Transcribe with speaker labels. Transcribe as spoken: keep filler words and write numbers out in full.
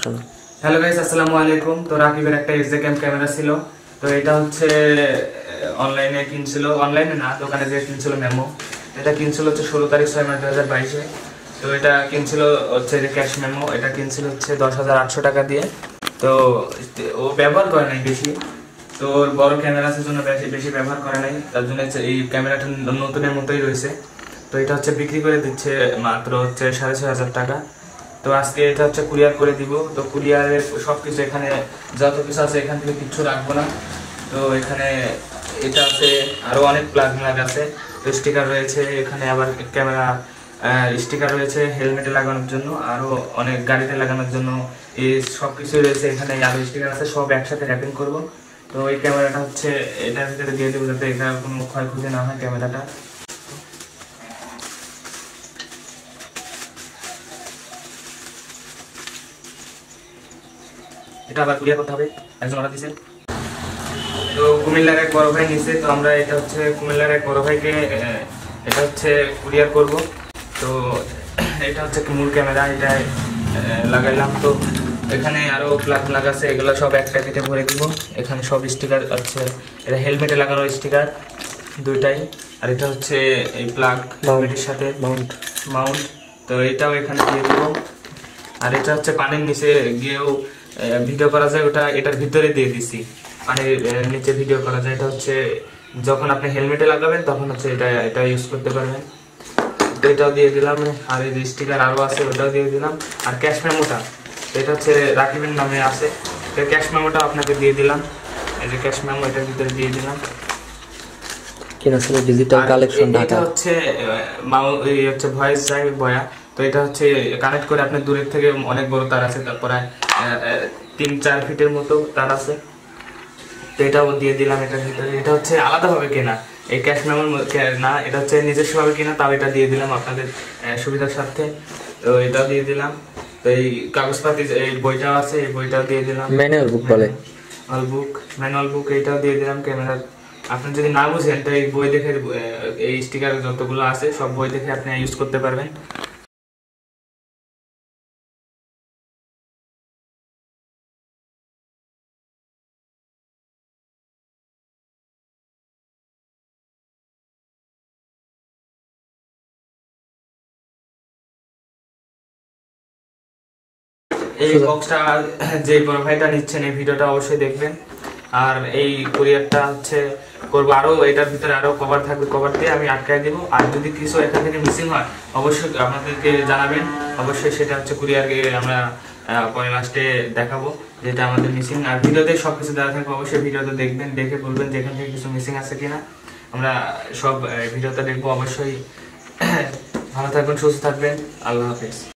Speaker 1: শোনো।
Speaker 2: Hello guys, আসসালামু আলাইকুম। তো রাকিবের একটা এসডি ক্যাম ক্যামেরা ছিল, তো এটা হচ্ছে অনলাইনে কিনছিল, অনলাইনে না দোকানে যে কিনছিল মেমো। এটা কিনছিল হচ্ছে ষোলো তারিখ ছয় মাস দুই হাজার বাইশে। তো এটা কিনছিল হচ্ছে যে ক্যাশ মেমো, এটা কিনছিল হচ্ছে দশ হাজার আটশো টাকা দিয়ে। তো ও ব্যবহার করে নাই বেশি, তো ওর বড় ক্যামেরা আছে জন্য বেশি বেশি ব্যবহার করে নাই, তার জন্য এই ক্যামেরাটা নতুনের মতোই রয়েছে। তো এটা হচ্ছে বিক্রি করে দিচ্ছে মাত্র হচ্ছে সাড়ে ছয় হাজার টাকা। তো আজকে এটা হচ্ছে কুরিয়ার করে দিব। তো কুরিয়ারের সব কিছু এখানে যত কিছু আছে এখান থেকে কিচ্ছু রাখবো না। তো এখানে এটা আছে, আরও অনেক প্লাগ ম্লাগ আছে, স্টিকার রয়েছে এখানে, আবার ক্যামেরা স্টিকার রয়েছে হেলমেটে লাগানোর জন্য, আরও অনেক গাড়িতে লাগানোর জন্য এই সব কিছুই রয়েছে এখানে, আরও স্টিকার আছে, সব একসাথে র্যাপিং করব। তো এই ক্যামেরাটা হচ্ছে এটার ভিতরে দিয়ে দেবো যাতে এটা কোনো ক্ষয়ক্ষতি না হয় ক্যামেরাটা। এটা আবার কুরিয়ার করতে হবে, একজন অর্ডার দিয়েছে। তো কুমিল্লার এক বড় ভাই নিছে, তো আমরা এটা হচ্ছে কুমিল্লার এক বড় ভাইকে এটা হচ্ছে কুরিয়ার করব। তো এটা হচ্ছে মূল ক্যামেরা, এটা লাগাইলাম। তো এখানে আরও প্লাগ প্লাগ আছে, এগুলো সব এক প্যাকেটে ভরে দিব। এখানে সব স্টিকার আছে, এটা হেলমেটে লাগানো স্টিকার দুইটাই, আর এটা হচ্ছে এই প্লাগ হেলমেটের সাথে মাউন্ট মাউন্ট তো এটাও এখানে দিয়ে দিব। আর এটা হচ্ছে পানির নিচে গিয়েও ভিডিও করা যায়, ওটা এটার ভিতরে দিয়ে দিছি, পানির নিচে ভিডিও করা যায়। এটা হচ্ছে যখন আপনি হেলমেটে লাগাবেন তখন হচ্ছে এটা এটা ইউজ করতে পারবেন। তো এটাও দিয়ে দিলাম, আর এই যে স্টিকার আরও আছে ওটাও দিয়ে দিলাম। আর ক্যাশ মেমোটা এটা হচ্ছে রাকিবের নামে আছে, তো ক্যাশ মেমোটা আপনাকে দিয়ে দিলাম, এই যে ক্যাশ মেমো এটার ভিতরে দিয়ে দিলাম।
Speaker 1: কিনা ছিল ডিজিটাল কালেকশন ঢাকা।
Speaker 2: এটা হচ্ছে এই হচ্ছে ভয়েস ড্রাইভ বয়া। তো এটা হচ্ছে কানেক্ট করে আপনার দূরের থেকে অনেক বড় তার আছে, তারপরে তিন চার ফিটের মতো তার আছে। তো এটাও দিয়ে দিলাম এটার ভিতরে। এটা হচ্ছে আলাদাভাবে কেনা, এই ক্যাশ মেমোর না, এটা হচ্ছে নিজস্বভাবে কেনা, তাও এটা দিয়ে দিলাম আপনাদের সুবিধার স্বার্থে। তো এটাও দিয়ে দিলাম। তো এই কাগজপাতি এই বইটাও আছে, এই বইটাও দিয়ে দিলাম,
Speaker 1: ম্যানুয়াল বুক বলে,
Speaker 2: ম্যানুয়াল বুক ম্যানুয়াল বুক এইটাও দিয়ে দিলাম। ক্যামেরার আপনি যদি না বুঝেন তো এই বই দেখে, এই স্টিকার যতগুলো আছে সব বই দেখে আপনি ইউজ করতে পারবেন। এই বক্সটা যে বড় ভাইটা নিচ্ছেন এই ভিডিওটা অবশ্যই দেখবেন। আর এই কুরিয়ারটা হচ্ছে করবো, আরো এটার ভিতরে আরো কভার থাকবে, কভার দিয়ে আমি আটকায় দিব। আর যদি কিছু এখান থেকে মিসিং হয় অবশ্যই আমাদেরকে জানাবেন, অবশ্যই সেটা হচ্ছে কুরিয়ারকে আমরা পরে লাস্টে দেখাবো যেটা আমাদের মিসিং। আর ভিডিওতে সব কিছু দেওয়া থাকবে, অবশ্যই ভিডিওতে দেখবেন, দেখে বলবেন যে এখান থেকে কিছু মিসিং আছে কিনা। আমরা সব ভিডিওতে দেখবো অবশ্যই। ভালো থাকবেন, সুস্থ থাকবেন, আল্লাহ হাফেজ।